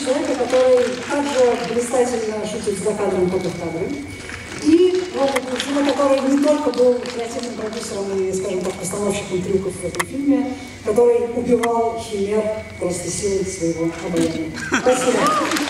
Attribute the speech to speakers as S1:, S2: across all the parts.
S1: человека, который также блистательно шутит за кадром, как и в кадре. И вот этот мужчина, который не только был креативным продюсером и, скажем так, постановщиком трюков в этом фильме, который убивал химер просто силой своего обаяния. Спасибо.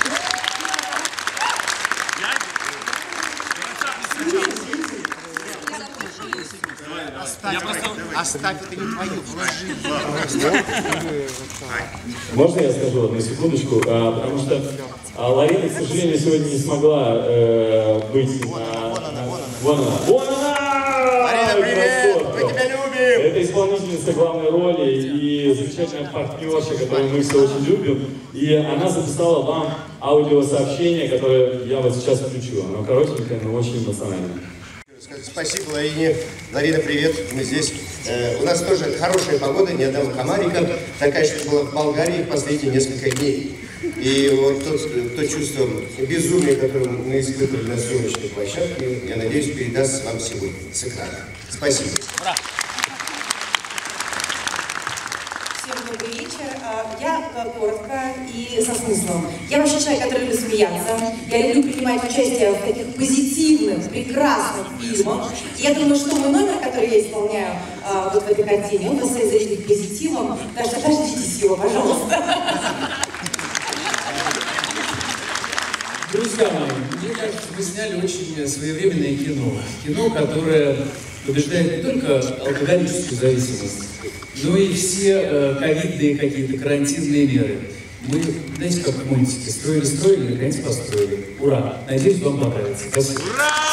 S2: Оставь, это не твое, вложи.
S3: Можно я скажу одну секундочку? Потому что Ларина, к сожалению, сегодня не смогла быть на... Вон она! Вон она!
S2: Ларина, привет! Мы тебя любим!
S3: Это исполнительница главной роли и замечательная партнерша, которую мы все очень любим. И она записала вам аудиосообщение, которое я вот сейчас включу. Оно коротенькое, но очень эмоциональное.
S2: Спасибо, Ларине. Ларина, привет, мы здесь. У нас тоже хорошая погода, ни одного комарика. Такая, что была в Болгарии в последние несколько дней. И вот то чувство безумия, которое мы испытывали на съемочной площадке, я надеюсь, передаст вам сегодня с экрана. Спасибо.
S4: Ура! Всем добрый вечер. Я коротко и со смыслом. Я вообще человек, который любит смеяться. Я люблю принимать участие в таких позитивных, прекрасных фильмах. И я думаю, что мой номер, который я исполняю вот в этой картине, он своим зрителям позитивом. Так что дождитесь его, пожалуйста.
S5: Друзья мои, мне кажется, вы сняли очень своевременное кино. Кино, которое побеждает не только алкоголическую зависимость, но и все ковидные какие-то карантинные меры. Мы, знаете, как в мультике, строили, наконец построили. Ура! Надеюсь, вам понравится. Спасибо.